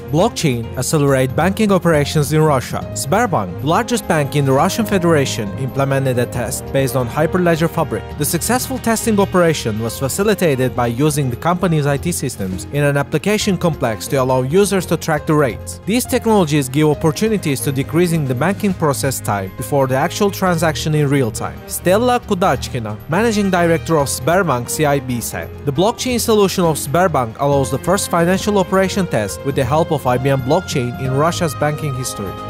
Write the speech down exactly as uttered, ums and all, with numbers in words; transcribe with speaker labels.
Speaker 1: Blockchain accelerates banking operations in Russia. Sberbank, the largest bank in the Russian Federation, implemented a test based on Hyperledger Fabric. The successful testing operation was facilitated by using the company's I T systems in an application complex to allow users to track the rates. These technologies give opportunities to decreasing the banking process time before the actual transaction in real time. StElla KudAchkina, managing director of Sberbank C I B, said, "The blockchain solution of Sberbank allows the first financial operation test with the help of I B M blockchain in Russia's banking history."